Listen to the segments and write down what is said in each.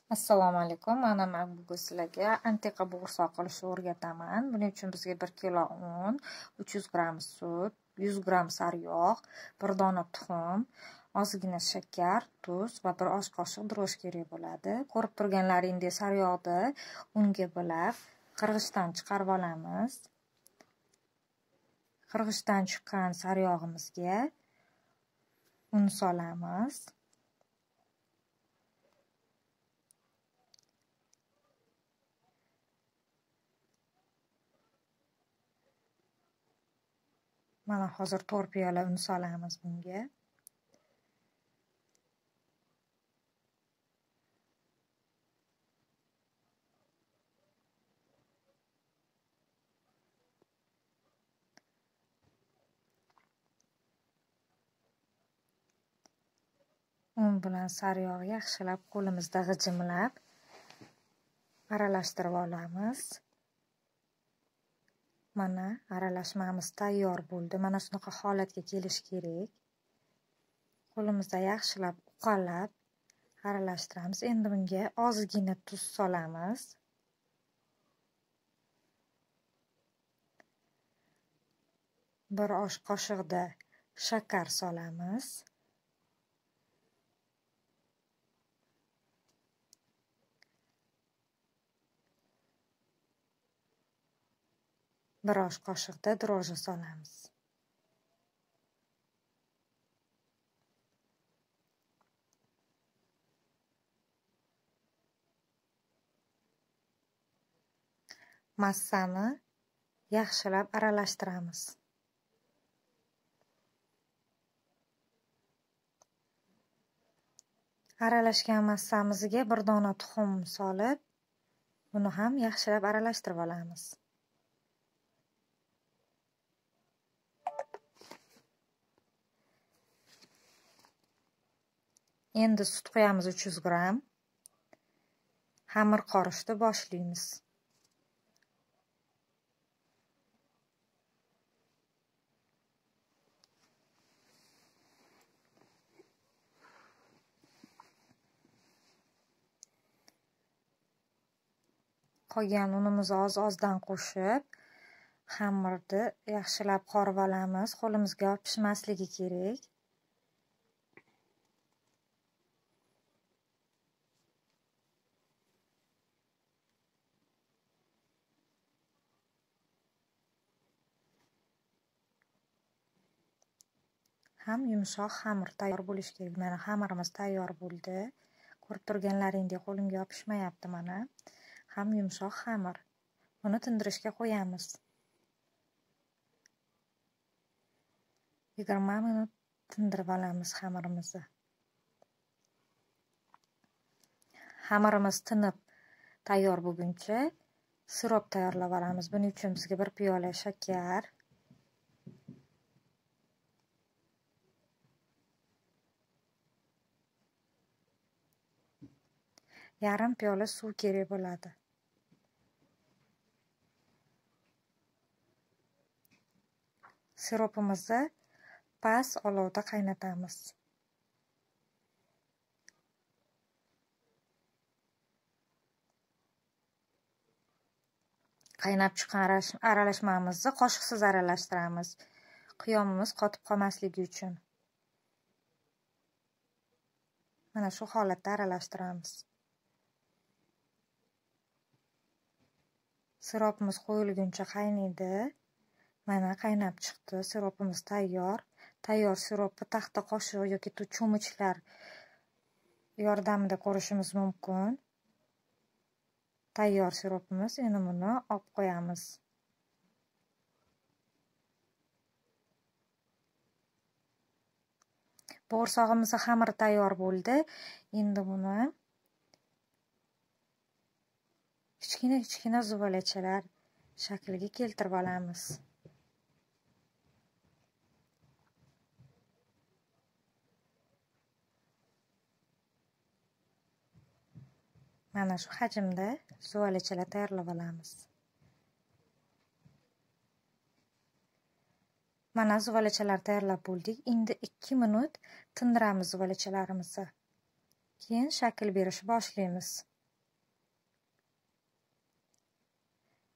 Assalomu alaykum. Mana men bugun sizlarga antiqa bo'g'irsoq qilishni o'rgataman. Buning uchun bizga 1 kilo un, 300 gramm sut, 100 gramm sariyog', 1 dona tuxum, ozgina shakar, tuz va 1 osh qoshiq dro'j kerak bo'ladi. Ko'rib turganlaringdek sariyog'ni unga bo'lab qirg'ichdan chiqarib olamiz. Qirg'ichdan chiqqan sariyog'imizga un solamiz. Mana hozir 4 piyola un solamiz bunga. Un bilan sariyog'ni yaxshilab qo'limizda g'ijimlab aralashtirib olamiz. Mana aralashmamiz tayyor bo'ldi. Mana shunaqa holatga kelish kerak. Qo'limizda yaxshilab uqalab aralashtiramiz. Endi bunga ozgina tuz solamiz. Bir osh qoshiqda shakar solamiz. Bir osh qoshiqda dro'j solamiz. Massani yaxshilab aralashtiramiz. Aralashgan massamizga 1 dona tuxum solib, buni ham yaxshilab aralashtirib olamiz. Endi sut qo'yamiz 300 gramm. Xamir qorishni boshlaymiz. Qolgan unimizni oz-ozdan qo'shib, xamirni yaxshilab qorib olamiz. Qo'limizga yopishmasligi kerak. Ham yumshoq xamir tayyor bo'lishi kerak. Mana xamirimiz tayyor bo'ldi. Ko'rib turganlaringdek qo'limga yopishmayapti mana. Ham yumshoq xamir. Buni tindirishga qo'yamiz. 20 minut tindirib olamiz xamirimizni. Xamirimiz tinib tayyor bo'lguncha sirop tayyorlab olamiz. Buning uchun bizga 1 piyola shakar, yarim piyola suv kerak bo'ladi. Siropimizni past olovda qaynatamiz. Qaynab chiqqan aralashmamizni qoshiqsiz aralashtiramiz. Qiyomimiz qotib qolmasligi uchun. Mana shu holatda aralashtiramiz. Siropimiz qo'yilguncha qaynaydi. Mana qaynab chiqdi. Siropimiz tayyor. Tayyor siropni taxta qoshiq yoki cho'michlar yordamida ko'rishimiz mumkin. Tayyor siropimiz. Endi buni olib qo'yamiz. Bo'g'irsoqimizning xamiri tayyor bo'ldi. Endi buni kichkina zuvalachalar shakliga keltirib olamiz. Mana shu hajmda zuvalachalar tayyorlab olamiz. Mana zuvalachalar tayyorlab bo'ldik. Endi 2 minut tindiramiz zuvalachalarimizni. Keyin shakl berishni boshlaymiz.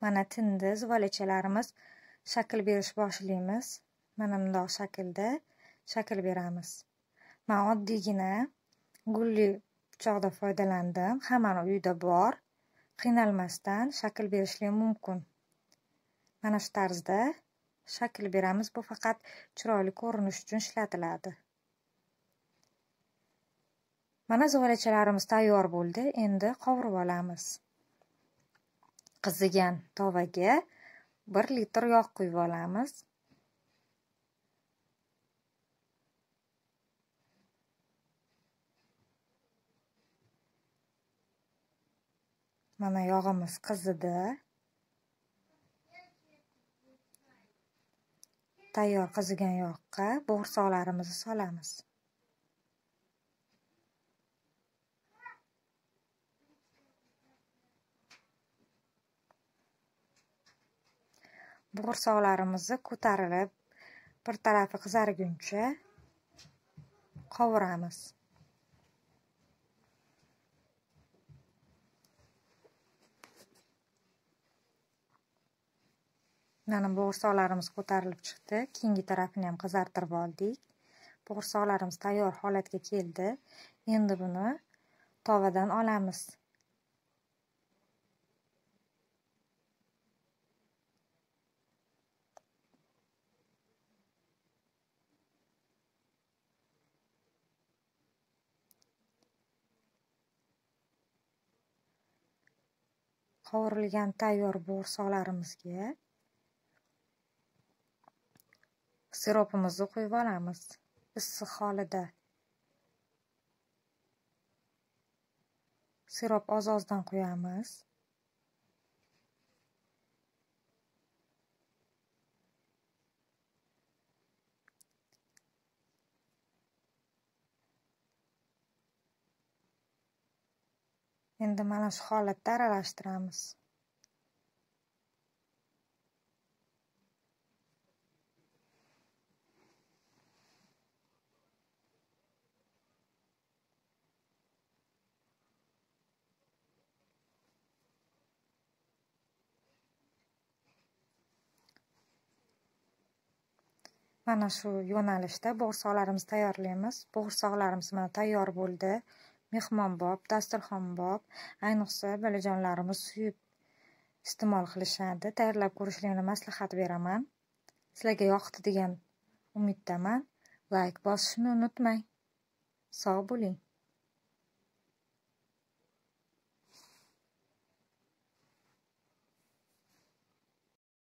Mana tindi, zuvolachalarimiz shakl berish boshlaymiz. Mana bundoq shaklda shakl beramiz. Men oddiygina gulli pichoqda foydalandim. Hammani uyida bor. Qiynalmasdan shakl berishim mumkin. Mana shu tarzda shakl beramiz. Bu faqat chiroyli ko'rinish uchun ishlatiladi. Mana zuvolachalarimiz tayyor bo'ldi. Endi qovurib olamiz. Qizigan tovaga 1 litr yog' quyib olamiz. Mana yog'imiz qizidi. Tayyor qizigan yog'ga bo'g'irsoqlarimizni solamiz. Bo'g'irsoqlarimizni ko'tarilib, bir tarafi qizarguncha qovuramiz. Mana bo'g'irsoqlarimiz ko'tarilib chiqdi. Keyingi tarafini ham qizartirib oldik. Bo'g'irsoqlarimiz tayyor holatga keldi. Endi buni tovadan olamiz. Qovurilgan tayyor bo'g'irsoqlarimizga siropimizni quyib olamiz. Issiq holida. Sirop oz-ozdan quyamiz. Endi mana shu holatda aralashtiramiz. Mana shu yo'nalishda bo'g'irsoqlarimizni tayyorlaymiz. Bo'g'irsoqlarimiz mana tayyor bo'ldi. Mehmonbob, dasturxonbob, ayniqsa bolajonlarimiz suyib iste'mol qilishadi. Tayyorlab ko'rishlarini maslahat beraman. Sizlarga yoqdi degan umiddaman. Like bosishni unutmang. Sog' bo'ling.